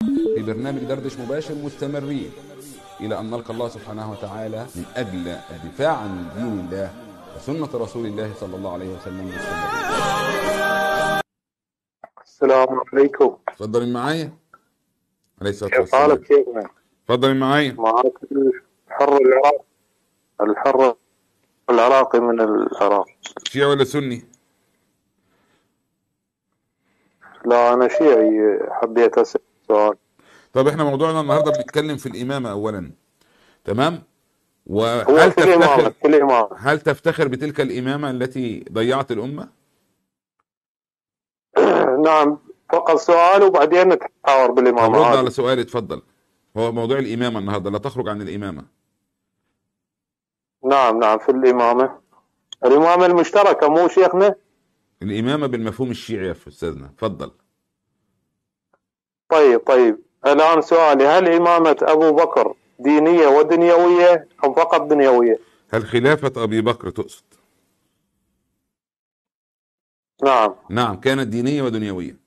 في برنامج دردش مباشر مستمرين إلى أن نلقى الله سبحانه وتعالى من أجل الدفاع عن دين الله وسنة رسول الله صلى الله عليه وسلم مستمرين. السلام عليكم. تفضل معايا. عليه الصلاة كيف والسلام. حالك شيخنا؟ تفضل معايا. معك الحر العراقي من العراق. شيعي ولا سني؟ لا أنا شيعي. حبيت أسأل سؤال. طب احنا موضوعنا النهارده بنتكلم في الإمامة أولا، تمام؟ هو وهل في الإمامة هل تفتخر بتلك الإمامة التي ضيعت الأمة؟ نعم، فقط سؤال وبعدين نتحاور طب بالإمامة. رد على سؤالي اتفضل. هو موضوع الإمامة النهارده، لا تخرج عن الإمامة. نعم في الإمامة المشتركة مو شيخنا؟ الإمامة بالمفهوم الشيعي يا أستاذنا، اتفضل. طيب الآن سؤالي، هل إمامة أبو بكر دينية ودنيوية أم فقط دنيوية؟ هل خلافة أبي بكر تقصد؟ نعم كانت دينية ودنيوية.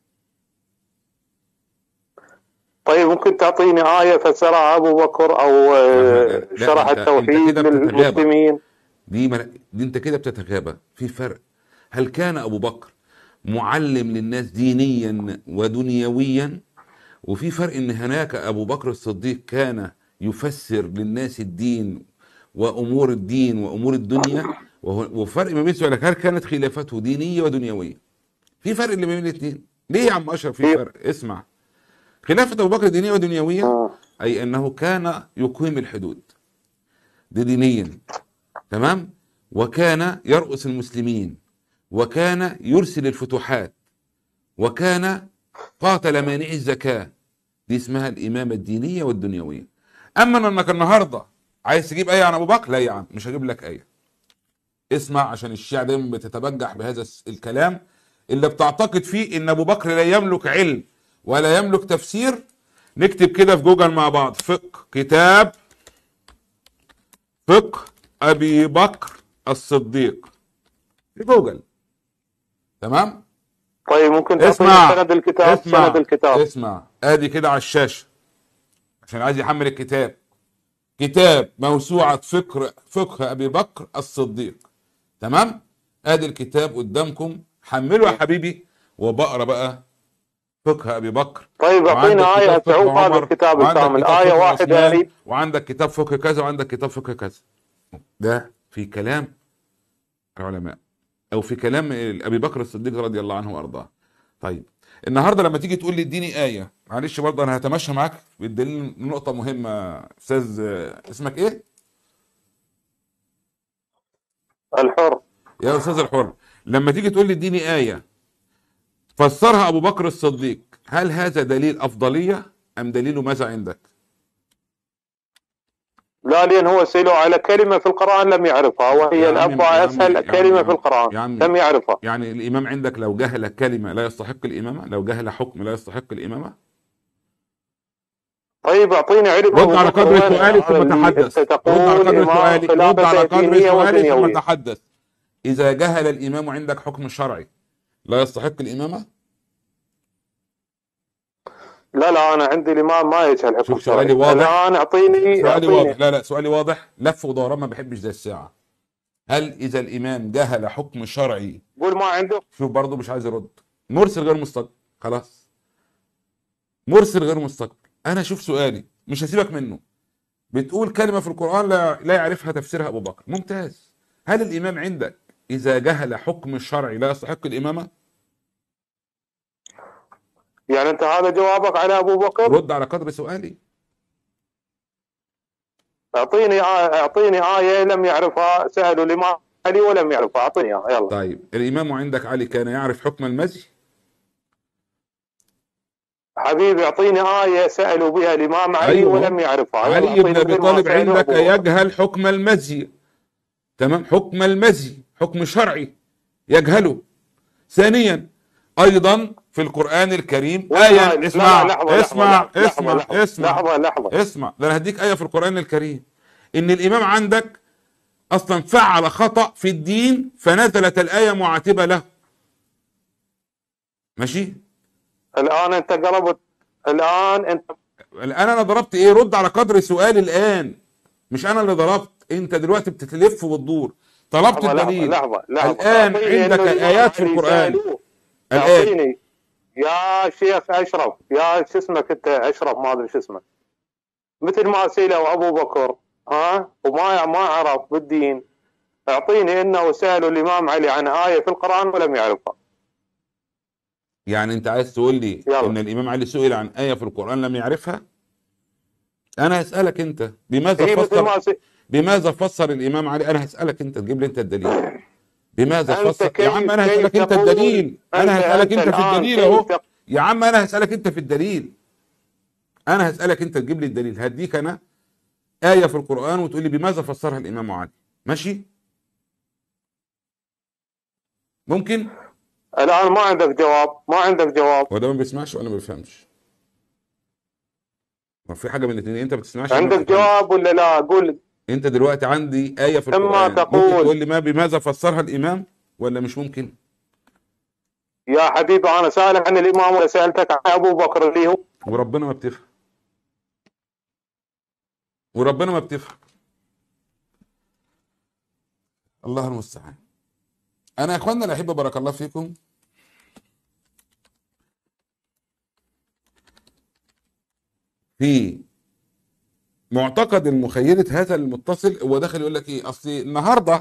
طيب ممكن تعطيني آية فسرها أبو بكر أو شرح التوحيد للمسلمين؟ دي انت كده بتتغابى. في فرق. هل كان أبو بكر معلم للناس دينيا ودنيويا؟ وفي فرق ان هناك أبو بكر الصديق كان يفسر للناس الدين وأمور الدين وأمور الدنيا، وفرق ما بين سؤالك هل كانت خلافته دينية ودنيوية. في فرق اللي بين الاثنين. ليه يا عم أشرف في فرق؟ اسمع. خلافة أبو بكر دينية ودنيوية أي أنه كان يقيم الحدود دي دينيا، تمام؟ وكان يرأس المسلمين، وكان يرسل الفتوحات، وكان قاتل مانع الزكاة. دي اسمها الإمامة الدينية والدنيوية. أما أنك النهاردة عايز تجيب آية عن أبو بكر، لا يا عم مش هجيب لك آية. اسمع، عشان الشيعة دايما بتتبجح بهذا الكلام اللي بتعتقد فيه ان ابو بكر لا يملك علم ولا يملك تفسير. نكتب كده في جوجل مع بعض كتاب فقه ابي بكر الصديق في جوجل، تمام؟ طيب ممكن تعطيني سند الكتاب؟ سند الكتاب اسمع، ادي كده على الشاشة عشان عايز يحمل الكتاب. كتاب موسوعة فقه ابي بكر الصديق، تمام؟ ادي الكتاب قدامكم، حمله يا حبيبي وبقرا بقى فقه ابي بكر. طيب اعطيني آية تعوق هذا الكتاب الكامل، آية واحدة. وعندك كتاب فقه كذا وعندك كتاب فقه كذا. ده في كلام العلماء او في كلام ابي بكر الصديق رضي الله عنه وارضاه. طيب النهارده لما تيجي تقول لي اديني آية، معلش برضه انا هتمشى معاك بالدليل. نقطة مهمة استاذ، اسمك ايه؟ الحر. يا استاذ الحر، لما تيجي تقول لي اديني آية فسرها ابو بكر الصديق، هل هذا دليل افضلية ام دليل ماذا عندك؟ لا، لان هو سئلوا على كلمة في القرآن لم يعرفها، وهي الأبقى أسهل كلمة في القرآن لم يعرفها. يعني الامام عندك لو جهل كلمة لا يستحق الامامة، لو جهل حكم لا يستحق الامامة. طيب اعطيني علم. رد على قدر سؤالي ثم تحدث. رد على قدر سؤالي ثم تحدث. اذا جهل الامام عندك حكم شرعي لا يستحق الامامة؟ لا انا عندي الامام ما يجهل حكم. شوف سؤالي واضح. الان اعطيني واضح. لا سؤالي واضح، لف ودوران ما بحبش زي الساعة. هل اذا الامام جهل حكم شرعي قول ما عنده؟ شوف برضه مش عايز يرد. مرسل غير مستقبل، خلاص مرسل غير مستقبل. انا شوف سؤالي مش هسيبك منه. بتقول كلمة في القرآن لا يعرفها تفسيرها ابو بكر، ممتاز. هل الامام عندك اذا جهل حكم شرعي لا يستحق الامامة؟ يعني انت هذا جوابك على ابو بكر؟ رد على قدر سؤالي. اعطيني آية لم يعرفها، سألوا الامام علي ولم يعرفها، اعطيني اياها يلا. طيب الامام عندك علي كان يعرف حكم المزي؟ حبيبي اعطيني آية سألوا بها الامام علي. أيوة. ولم يعرفها. علي بن ابي طالب عندك يجهل حكم المزي، تمام؟ حكم المزي حكم شرعي يجهله. ثانيا ايضا في القرآن الكريم آية. اسمع ده انا هديك آية في القرآن الكريم ان الامام عندك اصلا فعل خطأ في الدين فنزلت الآية معاتبة له. ماشي؟ الان انت الآن أنت الآن أنا ضربت إيه؟ رد على قدر سؤالي الآن. مش أنا اللي ضربت، أنت دلوقتي بتلف وتدور. طلبت لحظة الدليل. لحظة الآن تعطيني عندك إنه الإمام آيات في علي القرآن. سألوه. الآن تعطيني يا شيخ أشرف، يا شو اسمك أنت، أشرف ما أدري شو اسمك، مثل ما سألوا أبو بكر وما عرف بالدين، اعطيني انه سالوا الامام علي عن ايه في القران ولم يعرفها. يعني أنت عايز تقول لي يلا. إن الإمام علي سئل عن آية في القرآن لم يعرفها؟ أنا هسألك أنت هي مثل ما بماذا فسر الإمام علي؟ أنا هسألك أنت تجيب لي أنت الدليل. بماذا انت فسر يا عم؟ أنا كيف هسألك أنت تقول، الدليل. أنا هسألك انت أنت في الان الدليل كيف أهو. يا عم أنا هسألك أنت في الدليل. أنا هسألك أنت تجيب لي الدليل. هديك أنا آية في القرآن وتقول لي بماذا فسرها الإمام علي. ماشي؟ ممكن؟ الان ما عندك جواب، ما عندك جواب. هو ده ما بيسمعش ولا ما بيفهمش؟ ما في حاجة من الاثنين، أنت ما بتسمعش يا إما ما عندك بتفهمش. جواب ولا لا؟ قول. أنت دلوقتي عندي آية في اما القرآن، ممكن تقول تقول لي ما بماذا فسرها الإمام ولا مش ممكن؟ يا حبيبي انا سالك عن الامام ولا سالتك عن ابو بكر اللي هو. وربنا ما بتفهم. وربنا ما بتفهم. الله المستعان. أنا يا إخواننا الأحبة بارك الله فيكم، في معتقد المخيلة هذا المتصل، هو داخل يقول لك ايه؟ اصل النهارده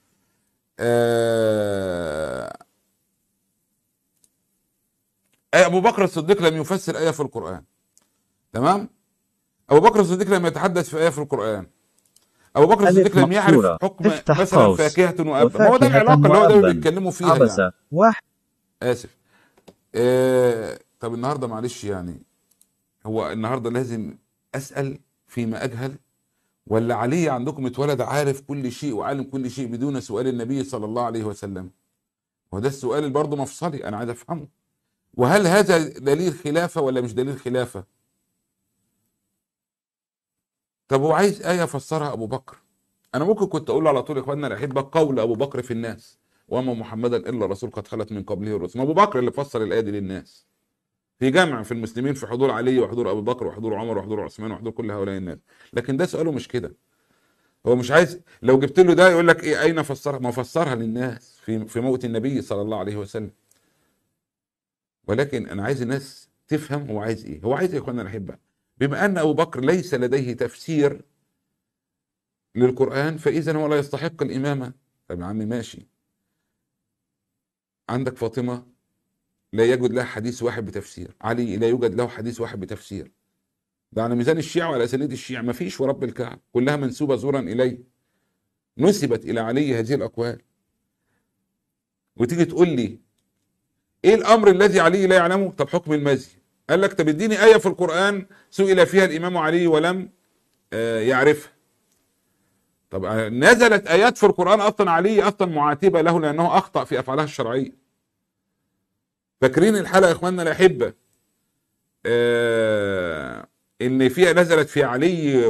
ابو بكر الصديق لم يفسر ايه في القران. تمام؟ ابو بكر الصديق لم يتحدث في ايه في القران. ابو بكر الصديق ألف لم يعرف مكسورة حكم افتح مثلا قوس فاكهه وابا. ما هو ده وفاكهة العلاقه اللي هو ده وأبا بيتكلموا فيها عبس يعني. واحد. اسف. طب النهارده معلش يعني، هو النهارده لازم اسال فيما اجهل، ولا علي عندكم اتولد عارف كل شيء وعالم كل شيء بدون سؤال النبي صلى الله عليه وسلم؟ وده السؤال اللي برضه مفصلي انا عايز افهمه. وهل هذا دليل خلافه ولا مش دليل خلافه؟ طب هو عايز ايه فسرها ابو بكر. انا ممكن كنت اقول له على طول يا اخواننا الاحبه قول ابو بكر في الناس وما محمدا الا رسول قد خلت من قبله الرسل. ما ابو بكر اللي فسر الايه دي للناس في جمع في المسلمين، في حضور علي وحضور ابو بكر وحضور عمر وحضور عثمان وحضور كل هؤلاء الناس. لكن ده سؤاله مش كده. هو مش عايز، لو جبت له ده يقول لك ايه اين فسرها؟ ما فسرها للناس في موت النبي صلى الله عليه وسلم. ولكن انا عايز الناس تفهم هو عايز ايه. هو عايز ايه يا اخوانا الاحبه؟ بما ان ابو بكر ليس لديه تفسير للقران فاذا هو لا يستحق الامامه. طب يا عم ماشي، عندك فاطمه لا يوجد لها حديث واحد بتفسير، علي لا يوجد له حديث واحد بتفسير. ده على ميزان الشيعة وعلى اسانيد الشيعة ما فيش، ورب الكعبة كلها منسوبة زورا اليه، نسبت الى علي هذه الاقوال. وتيجي تقول لي ايه الامر الذي علي لا يعلمه؟ طب حكم المزي. قال لك طب اديني ايه في القران سئل فيها الامام علي ولم يعرفها. طب نزلت ايات في القران اصلا علي اصلا معاتبه له لانه اخطا في افعالها الشرعيه. فاكرين الحلقه يا اخواننا الاحبه ان فيها نزلت في علي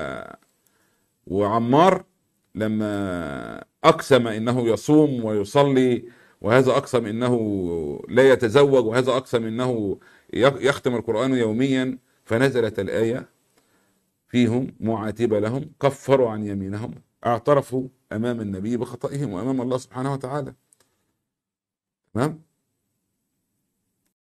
وعمار لما اقسم انه يصوم ويصلي، وهذا اقسم انه لا يتزوج، وهذا اقسم انه يختم القران يوميا. فنزلت الايه فيهم معاتبه لهم، كفروا عن يمينهم، اعترفوا امام النبي بخطئهم وامام الله سبحانه وتعالى. تمام؟